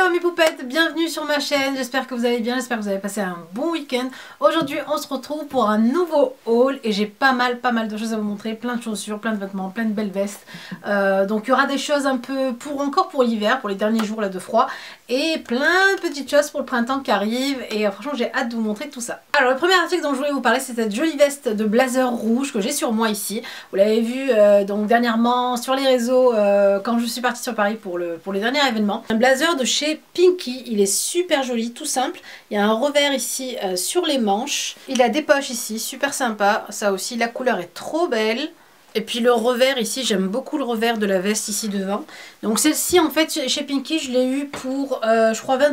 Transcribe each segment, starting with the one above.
Hello mes poupettes, bienvenue sur ma chaîne, j'espère que vous allez bien, j'espère que vous avez passé un bon week-end. Aujourd'hui on se retrouve pour un nouveau haul et j'ai pas mal de choses à vous montrer, plein de chaussures, plein de vêtements, plein de belles vestes. Donc il y aura des choses un peu encore pour l'hiver, pour les derniers jours là de froid, et plein de petites choses pour le printemps qui arrive et franchement j'ai hâte de vous montrer tout ça. Alors le premier article dont je voulais vous parler, c'est cette jolie veste de blazer rouge que j'ai sur moi ici. Vous l'avez vu donc dernièrement sur les réseaux quand je suis partie sur Paris pour les derniers événements. Un blazer de chez Pinky, il est super joli, tout simple. Il y a un revers ici sur les manches. Il a des poches ici, super sympa. Ça aussi, la couleur est trop belle. Et puis le revers ici, j'aime beaucoup le revers de la veste ici devant. Donc celle-ci en fait chez Pinky, je l'ai eu pour je crois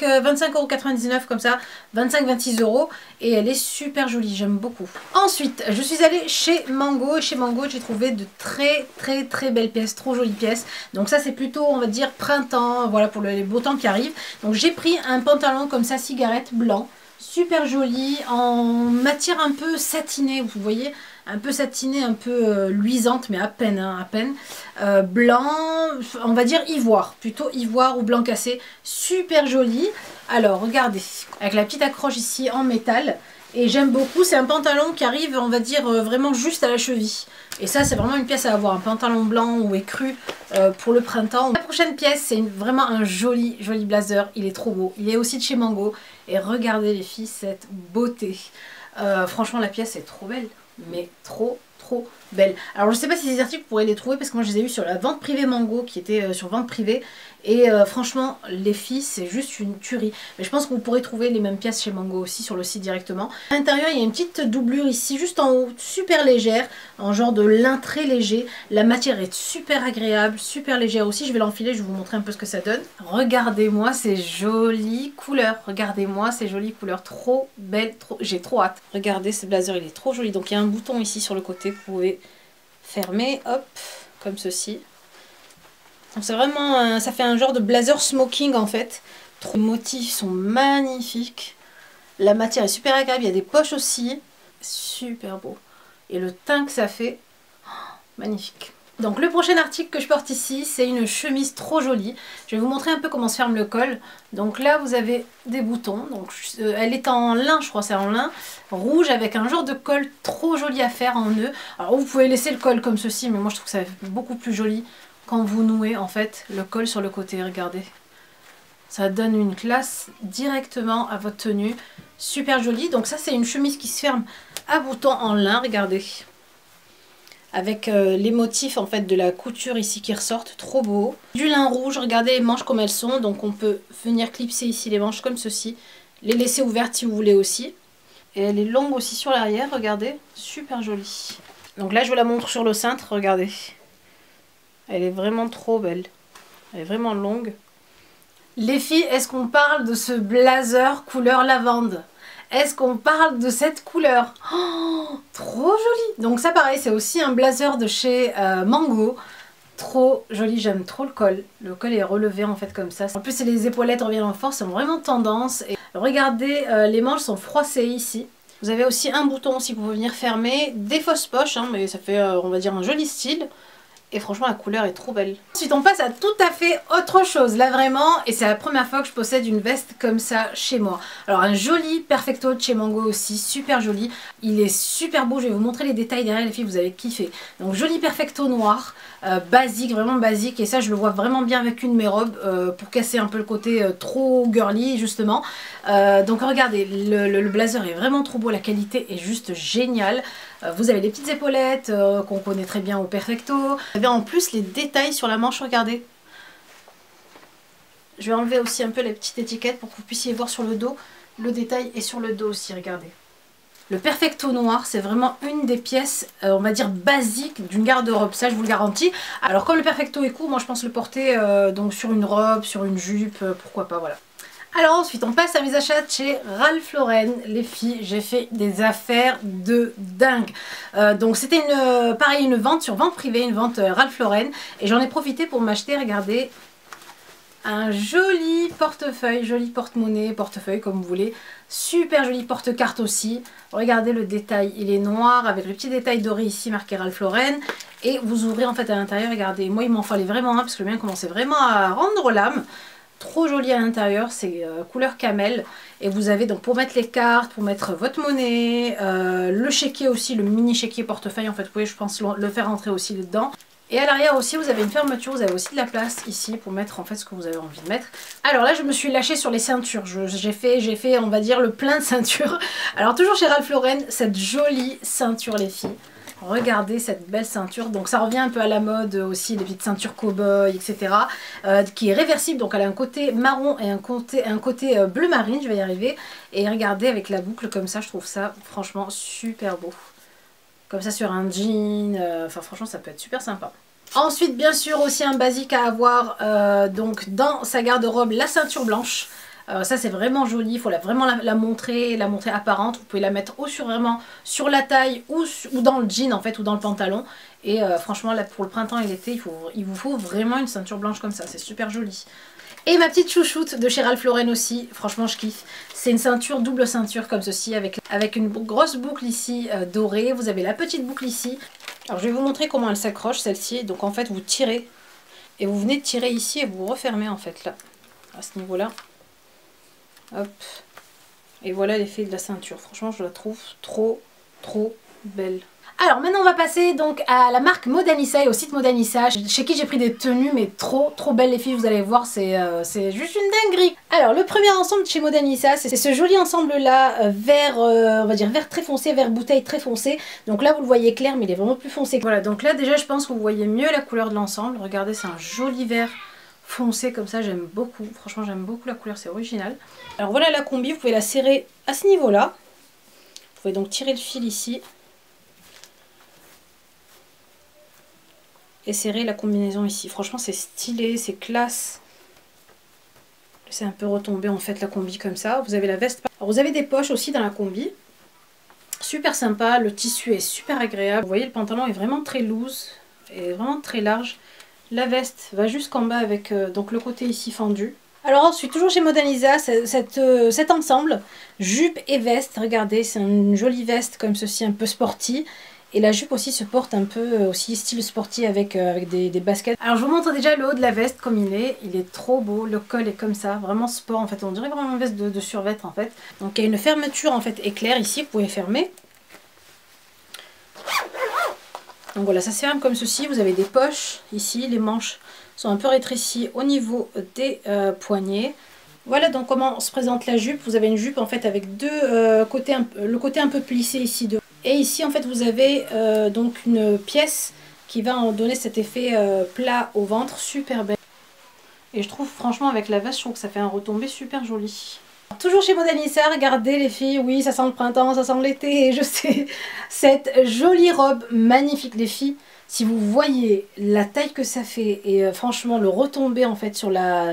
25,99€ comme ça, 25-26 €. Et elle est super jolie, j'aime beaucoup. Ensuite, je suis allée chez Mango. Et chez Mango, j'ai trouvé de très belles pièces, trop jolies pièces. Donc ça c'est plutôt on va dire printemps, voilà pour les beaux temps qui arrivent. Donc j'ai pris un pantalon comme ça, cigarette blanc. Super joli, en matière un peu satinée, vous voyez, un peu satinée, un peu luisante, mais à peine, hein, à peine. Blanc, on va dire ivoire, plutôt ivoire ou blanc cassé, super joli. Alors regardez, avec la petite accroche ici en métal, et j'aime beaucoup, c'est un pantalon qui arrive, on va dire, vraiment juste à la cheville. Et ça, c'est vraiment une pièce à avoir, un pantalon blanc ou écru pour le printemps. La prochaine pièce, c'est vraiment un joli blazer, il est trop beau. Il est aussi de chez Mango. Et regardez les filles, cette beauté. Franchement, la pièce est trop belle, mais trop belle. Alors je sais pas si ces articles vous pourrez les trouver parce que moi je les ai eu sur la vente privée Mango qui était sur vente privée et franchement les filles c'est juste une tuerie. Mais je pense que vous pourrez trouver les mêmes pièces chez Mango aussi sur le site directement. À l'intérieur il y a une petite doublure ici juste en haut, super légère, en genre de lin très léger. La matière est super agréable, super légère aussi. Je vais l'enfiler, je vais vous montrer un peu ce que ça donne. Regardez-moi ces jolies couleurs, regardez-moi ces jolies couleurs, trop belles, j'ai trop hâte. Regardez ce blazer, il est trop joli. Donc il y a un bouton ici sur le côté, vous pouvez fermer, hop, comme ceci. C'est vraiment, ça fait un genre de blazer smoking en fait. Les motifs sont magnifiques. La matière est super agréable, il y a des poches aussi. Super beau. Et le teint que ça fait, oh, magnifique. Donc le prochain article que je porte ici, c'est une chemise trop jolie. Je vais vous montrer un peu comment se ferme le col. Donc là vous avez des boutons. Donc elle est en lin, je crois, c'est en lin rouge avec un genre de col trop joli à faire en nœud. Alors vous pouvez laisser le col comme ceci, mais moi je trouve que ça fait beaucoup plus joli quand vous nouez en fait le col sur le côté. Regardez. Ça donne une classe directement à votre tenue. Super jolie. Donc ça c'est une chemise qui se ferme à boutons en lin, regardez. Avec les motifs en fait de la couture ici qui ressortent, trop beau. Du lin rouge, regardez les manches comme elles sont, donc on peut venir clipser ici les manches comme ceci, les laisser ouvertes si vous voulez aussi. Et elle est longue aussi sur l'arrière, regardez, super jolie. Donc là je vous la montre sur le cintre, regardez. Elle est vraiment trop belle, elle est vraiment longue. Les filles, est-ce qu'on parle de ce blazer couleur lavande ? Est-ce qu'on parle de cette couleur? Oh, trop joli. Donc ça pareil, c'est aussi un blazer de chez Mango. Trop joli, j'aime trop le col. Le col est relevé en fait comme ça. En plus les épaulettes reviennent en force, c'est vraiment tendance. Et regardez, les manches sont froissées ici. Vous avez aussi un bouton aussi pour venir fermer. Des fausses poches, hein, mais ça fait on va dire un joli style. Et franchement la couleur est trop belle. Ensuite on passe à tout à fait autre chose là vraiment. Et c'est la première fois que je possède une veste comme ça chez moi. Alors un joli perfecto de chez Mango aussi, super joli. Il est super beau, je vais vous montrer les détails derrière les filles, vous allez kiffer. Donc joli perfecto noir, basique, vraiment basique. Et ça je le vois vraiment bien avec une de mes robes pour casser un peu le côté trop girly justement. Donc regardez, le blazer est vraiment trop beau, la qualité est juste géniale. Vous avez les petites épaulettes qu'on connaît très bien au perfecto. Vous avez en plus les détails sur la manche, regardez. Je vais enlever aussi un peu les petites étiquettes pour que vous puissiez voir sur le dos. Le détail est sur le dos aussi, regardez. Le perfecto noir, c'est vraiment une des pièces, on va dire, basiques d'une garde-robe. Ça, je vous le garantis. Alors, comme le perfecto est court, moi, je pense le porter donc sur une robe, sur une jupe, pourquoi pas, voilà. Alors ensuite on passe à mes achats chez Ralph Lauren. Les filles, j'ai fait des affaires de dingue. Donc c'était pareil, une vente sur vente privée, une vente Ralph Lauren. Et j'en ai profité pour m'acheter, regardez, un joli portefeuille, joli porte-monnaie, portefeuille comme vous voulez. Super joli porte-carte aussi. Regardez le détail, il est noir avec le petit détail doré ici marqué Ralph Lauren. Et vous ouvrez en fait à l'intérieur, regardez, moi il m'en fallait vraiment un parce que le mien commençait vraiment à rendre l'âme. trop joli à l'intérieur, c'est couleur camel. Et vous avez donc pour mettre les cartes, pour mettre votre monnaie, le chéquier aussi, le mini chéquier portefeuille en fait, vous pouvez je pense le faire entrer aussi dedans. Et à l'arrière aussi vous avez une fermeture, vous avez aussi de la place ici pour mettre en fait ce que vous avez envie de mettre. Alors là je me suis lâchée sur les ceintures, j'ai fait on va dire le plein de ceintures. Alors toujours chez Ralph Lauren, cette jolie ceinture les filles. Regardez cette belle ceinture, donc ça revient un peu à la mode aussi, les petites ceintures cow-boy, etc. Qui est réversible, donc elle a un côté marron et un côté bleu marine, je vais y arriver. Et regardez avec la boucle comme ça, je trouve ça franchement super beau. Comme ça sur un jean, enfin franchement ça peut être super sympa. Ensuite bien sûr aussi un basique à avoir donc dans sa garde-robe, la ceinture blanche. Ça c'est vraiment joli, il faut vraiment la montrer apparente. Vous pouvez la mettre vraiment sur la taille ou dans le jean en fait, ou dans le pantalon. Et franchement là pour le printemps et l'été, il vous faut vraiment une ceinture blanche comme ça, c'est super joli. Et ma petite chouchoute de chez Ralph Lauren aussi, franchement je kiffe. C'est une ceinture, double ceinture comme ceci, avec une grosse boucle ici dorée. Vous avez la petite boucle ici. Alors je vais vous montrer comment elle s'accroche celle-ci. Donc en fait vous tirez, et vous venez de tirer ici et vous refermez en fait là, à ce niveau-là. Hop. Et voilà l'effet de la ceinture. Franchement je la trouve trop belle. Alors maintenant on va passer donc à la marque Modanissa et au site Modanissa, chez qui j'ai pris des tenues mais trop belles les filles, vous allez voir, c'est juste une dinguerie. Alors le premier ensemble de chez Modanissa, c'est ce joli ensemble là, vert, on va dire vert très foncé, vert bouteille très foncé. Donc là vous le voyez clair mais il est vraiment plus foncé. Voilà, donc là déjà je pense que vous voyez mieux la couleur de l'ensemble. Regardez, c'est un joli vert foncé comme ça, j'aime beaucoup, franchement j'aime beaucoup la couleur, c'est original. Alors voilà la combi, vous pouvez la serrer à ce niveau là. Vous pouvez donc tirer le fil ici. Et serrer la combinaison ici. Franchement c'est stylé, c'est classe. C'est un peu retombé en fait la combi comme ça. Vous avez la veste. Alors vous avez des poches aussi dans la combi. Super sympa, le tissu est super agréable. Vous voyez le pantalon est vraiment très loose et vraiment très large. La veste va jusqu'en bas avec donc le côté ici fendu. Alors ensuite, toujours chez Modanissa, cet ensemble, jupe et veste. Regardez, c'est une jolie veste comme ceci, un peu sporty. Et la jupe aussi se porte un peu aussi style sportif avec des baskets. Alors je vous montre déjà le haut de la veste comme il est trop beau, le col est comme ça, vraiment sport en fait, on dirait vraiment une veste de survêt en fait. Donc il y a une fermeture en fait éclair ici, vous pouvez fermer. Donc voilà, ça se ferme comme ceci, vous avez des poches ici, les manches sont un peu rétrécies au niveau des poignets. Voilà donc comment se présente la jupe, vous avez une jupe en fait avec deux côtés, le côté un peu plissé ici de. Et ici en fait vous avez donc une pièce qui va en donner cet effet plat au ventre, super belle. Et je trouve franchement avec la veste, je trouve que ça fait un retombé super joli. Toujours chez Modanissa, regardez les filles, oui ça sent le printemps, ça sent l'été, je sais. Cette jolie robe magnifique les filles, si vous voyez la taille que ça fait et franchement le retombé en fait sur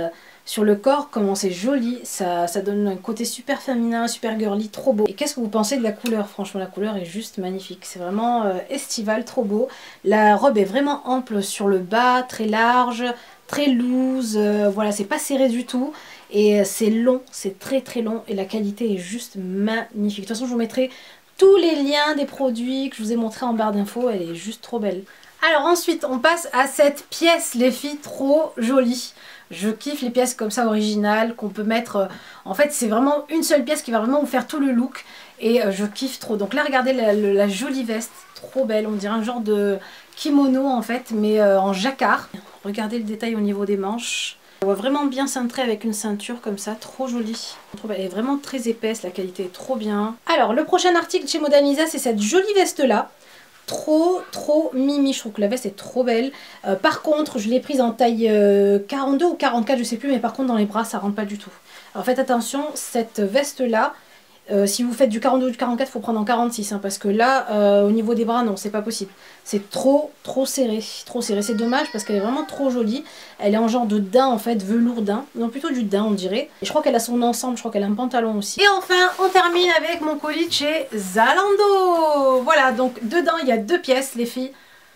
le corps, comment c'est joli, ça donne un côté super féminin, super girly, trop beau. Et qu'est-ce que vous pensez de la couleur? Franchement la couleur est juste magnifique, c'est vraiment estival, trop beau. La robe est vraiment ample sur le bas, très large, très loose, voilà c'est pas serré du tout. Et c'est long, c'est très long et la qualité est juste magnifique. De toute façon je vous mettrai tous les liens des produits que je vous ai montré en barre d'infos, elle est juste trop belle. Alors ensuite on passe à cette pièce les filles, trop jolie. Je kiffe les pièces comme ça originales qu'on peut mettre, en fait c'est vraiment une seule pièce qui va vraiment vous faire tout le look et je kiffe trop. Donc là regardez la jolie veste, trop belle, on dirait un genre de kimono en fait mais en jacquard. Regardez le détail au niveau des manches. On voit vraiment bien cintré avec une ceinture comme ça, trop jolie. Elle est vraiment très épaisse, la qualité est trop bien. Alors le prochain article chez Modanissa c'est cette jolie veste là. Trop mimi, je trouve que la veste est trop belle. Par contre je l'ai prise en taille 42 ou 44 je sais plus, mais par contre dans les bras ça rentre pas du tout. Alors faites attention, cette veste là, si vous faites du 42 ou du 44 il faut prendre en 46 hein, parce que là au niveau des bras non c'est pas possible. C'est trop serré, c'est dommage parce qu'elle est vraiment trop jolie. Elle est en genre de daim en fait, velours daim, non plutôt du daim on dirait. Et je crois qu'elle a son ensemble, je crois qu'elle a un pantalon aussi. Et enfin on termine avec mon colis de chez Zalando. Voilà donc dedans il y a deux pièces les filles.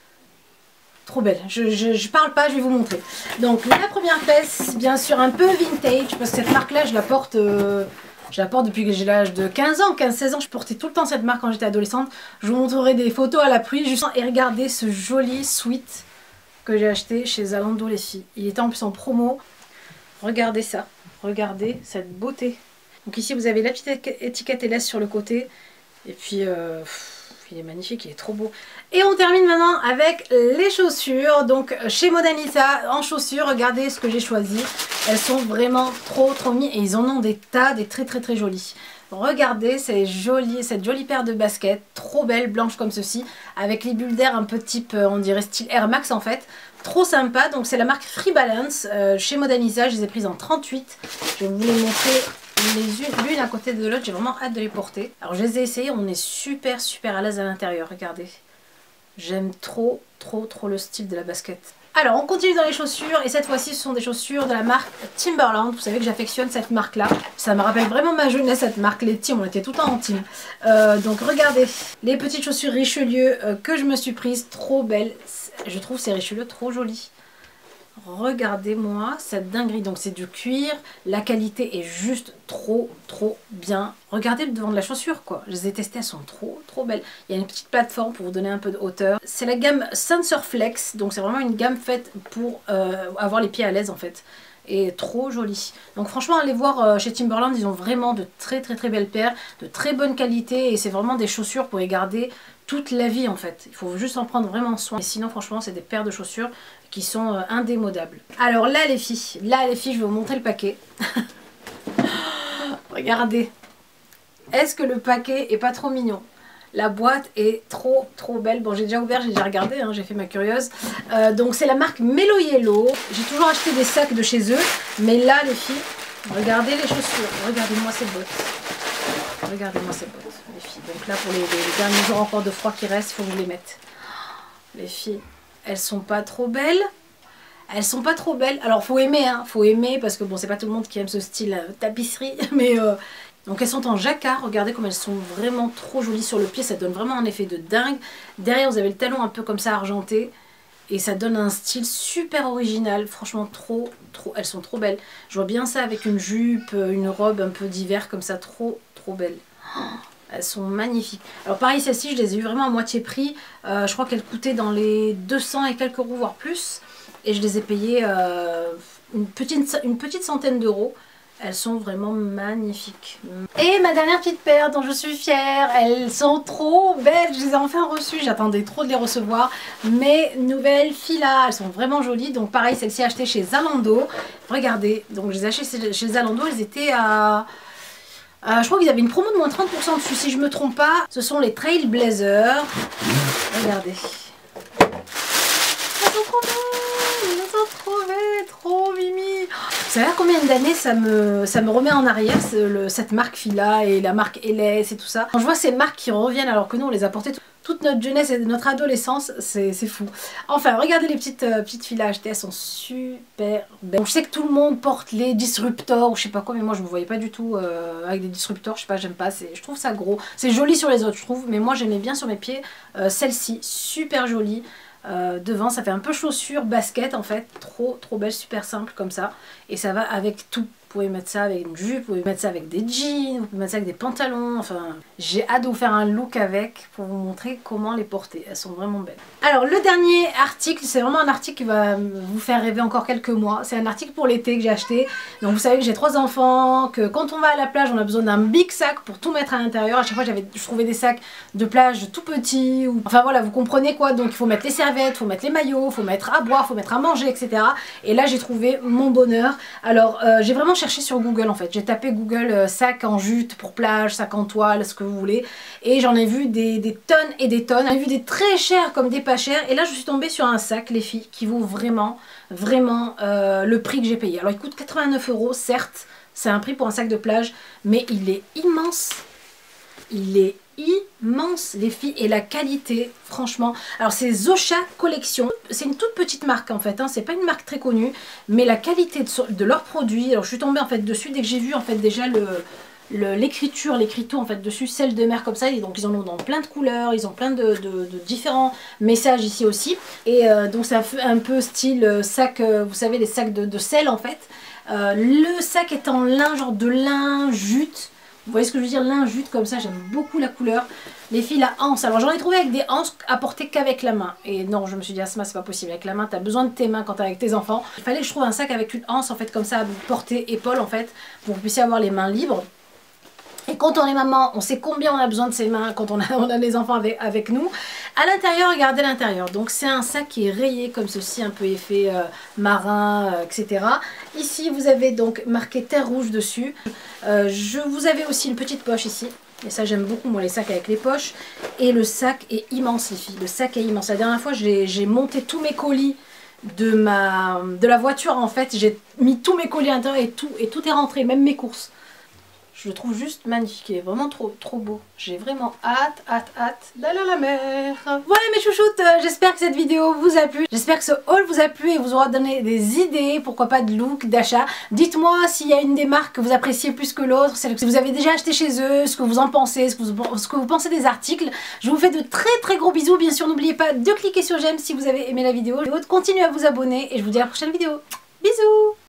Trop belle, je parle pas, je vais vous montrer. Donc la première pièce, bien sûr un peu vintage parce que cette marque là je la porte depuis que j'ai l'âge de 15 ans, 15-16 ans. Je portais tout le temps cette marque quand j'étais adolescente. Je vous montrerai des photos à l'appui. Et regardez ce joli sweat que j'ai acheté chez Zalando les filles. Il était en plus en promo. Regardez ça. Regardez cette beauté. Donc ici vous avez la petite étiquette LS sur le côté. Et puis il est magnifique, il est trop beau. Et on termine maintenant avec les chaussures. Donc chez Modanisa en chaussures, regardez ce que j'ai choisi. Elles sont vraiment trop mignonnes. Et ils en ont des tas, des très jolies. Regardez cette jolie paire de baskets, trop belle, blanche comme ceci, avec les bulles d'air un peu type, on dirait style Air Max en fait. Trop sympa, donc c'est la marque Free Balance, chez Modanisa, je les ai prises en 38. Je vais vous les montrer l'une à côté de l'autre, j'ai vraiment hâte de les porter. Alors je les ai essayées, on est super à l'aise à l'intérieur, regardez. J'aime trop le style de la basket. Alors on continue dans les chaussures et cette fois-ci ce sont des chaussures de la marque Timberland. Vous savez que j'affectionne cette marque là. Ça me rappelle vraiment ma jeunesse cette marque, les teams, on était tout le temps en team. Donc regardez les petites chaussures Richelieu que je me suis prises, trop belles. Je trouve ces Richelieu trop jolies. Regardez-moi cette dinguerie, donc c'est du cuir, la qualité est juste trop bien. Regardez le devant de la chaussure quoi, je les ai testées, elles sont trop belles. Il y a une petite plateforme pour vous donner un peu de hauteur. C'est la gamme Sensor Flex, donc c'est vraiment une gamme faite pour avoir les pieds à l'aise en fait. Et trop jolie. Donc franchement allez voir chez Timberland, ils ont vraiment de très belles paires, de très bonne qualité et c'est vraiment des chaussures pour les garder toute la vie en fait. Il faut juste en prendre vraiment soin. Et sinon franchement c'est des paires de chaussures qui sont indémodables. Alors là les filles, je vais vous montrer le paquet. Regardez. Est-ce que le paquet est pas trop mignon? La boîte est trop belle. Bon, j'ai déjà ouvert, j'ai déjà regardé, hein, j'ai fait ma curieuse. Donc c'est la marque Mellow Yellow. J'ai toujours acheté des sacs de chez eux. Mais là, les filles, regardez les chaussures. Regardez-moi ces bottes. Regardez-moi ces bottes, les filles. Donc là, pour les derniers jours encore de froid qui restent, il faut que je les mette. Les filles, elles sont pas trop belles. Elles sont pas trop belles. Alors, faut aimer, hein. Faut aimer parce que bon, c'est pas tout le monde qui aime ce style tapisserie. Mais... donc elles sont en jacquard, regardez comme elles sont vraiment trop jolies sur le pied, ça donne vraiment un effet de dingue. Derrière vous avez le talon un peu comme ça argenté et ça donne un style super original, franchement elles sont trop belles. Je vois bien ça avec une jupe, une robe un peu d'hiver comme ça, trop belles. Elles sont magnifiques. Alors pareil celles-ci je les ai eu vraiment à moitié prix, je crois qu'elles coûtaient dans les 200 et quelques euros voire plus. Et je les ai payées une petite centaine d'euros. Elles sont vraiment magnifiques. Et ma dernière petite paire dont je suis fière, elles sont trop belles, je les ai enfin reçues, j'attendais trop de les recevoir. Mes nouvelles Fila, elles sont vraiment jolies, donc pareil, celle-ci achetée chez Zalando. Regardez, donc je les ai achetées chez Zalando, elles étaient à... je crois qu'ils avaient une promo de moins 30% dessus, si je me trompe pas. Ce sont les Trailblazer. Regardez. Elles sont trop belles, elles sont trop belles, trop mimi. Vous savez combien d'années ça me remet en arrière cette marque Fila et la marque LS et tout ça. Quand je vois ces marques qui reviennent alors que nous on les a portées toute notre jeunesse et notre adolescence, c'est fou. Enfin regardez les petites Fila achetées, elles sont super belles. Donc, je sais que tout le monde porte les disruptors ou je sais pas quoi, mais moi je me voyais pas du tout avec des disruptors, je sais pas, j'aime pas, je trouve ça gros. C'est joli sur les autres je trouve, mais moi j'aimais bien sur mes pieds celle-ci, super jolie. Devant ça fait un peu chaussure basket en fait, trop belle, super simple comme ça et ça va avec tout. Vous pouvez mettre ça avec une jupe, vous pouvez mettre ça avec des jeans, vous pouvez mettre ça avec des pantalons, enfin j'ai hâte de vous faire un look avec pour vous montrer comment les porter, elles sont vraiment belles. Alors le dernier article, c'est vraiment un article qui va vous faire rêver encore quelques mois, c'est un article pour l'été que j'ai acheté. Donc vous savez que j'ai 3 enfants, que quand on va à la plage on a besoin d'un big sac pour tout mettre à l'intérieur. À chaque fois je trouvais des sacs de plage tout petits, ou... enfin voilà vous comprenez quoi, donc il faut mettre les serviettes, il faut mettre les maillots, il faut mettre à boire, il faut mettre à manger, etc. Et là j'ai trouvé mon bonheur. Alors j'ai vraiment cherché sur Google en fait, j'ai tapé Google sac en jute pour plage, sac en toile, ce que vous voulez, et j'en ai vu des tonnes et des tonnes, j'en ai vu des très chers comme des pas chers, et là je suis tombée sur un sac les filles qui vaut vraiment le prix que j'ai payé. Alors il coûte 89 €, certes c'est un prix pour un sac de plage, mais il est immense, il est immense les filles, et la qualité franchement. Alors c'est Zosha Collection, c'est une toute petite marque en fait, hein. C'est pas une marque très connue, mais la qualité de leurs produits, alors je suis tombée en fait dessus dès que j'ai vu en fait déjà l'écriture en fait dessus, sel de mer comme ça, et donc ils en ont dans plein de couleurs, ils ont plein de différents messages ici aussi, et donc c'est un peu style sac, vous savez les sacs de sel en fait. Le sac est en lin, genre de lin jute. Vous voyez ce que je veux dire, lin jute comme ça, j'aime beaucoup la couleur. Les fils à anse, alors j'en ai trouvé avec des anses à porter qu'avec la main. Et non, je me suis dit, Asma, c'est pas possible, avec la main, t'as besoin de tes mains quand t'es avec tes enfants. Il fallait que je trouve un sac avec une anse, en fait, comme ça, à porter épaule, en fait, pour que vous puissiez avoir les mains libres. Et quand on est maman, on sait combien on a besoin de ses mains quand on a les enfants avec nous. À l'intérieur, regardez l'intérieur. Donc c'est un sac qui est rayé comme ceci, un peu effet marin, etc. Ici, vous avez donc marqué terre rouge dessus. Vous avez aussi une petite poche ici. Et ça, j'aime beaucoup, moi, les sacs avec les poches. Et le sac est immense, les filles. Le sac est immense. La dernière fois, j'ai monté tous mes colis de la voiture, en fait. J'ai mis tous mes colis à l'intérieur et tout est rentré, même mes courses. Je le trouve juste magnifique, il est vraiment trop beau. J'ai vraiment hâte d'aller à la mer. Voilà mes chouchoutes, j'espère que cette vidéo vous a plu. J'espère que ce haul vous a plu et vous aura donné des idées, pourquoi pas de look, d'achat. Dites-moi s'il y a une des marques que vous appréciez plus que l'autre, si vous avez déjà acheté chez eux, ce que vous en pensez, ce que vous pensez des articles. Je vous fais de très gros bisous. Bien sûr, n'oubliez pas de cliquer sur j'aime si vous avez aimé la vidéo. Continuez à vous abonner et je vous dis à la prochaine vidéo. Bisous!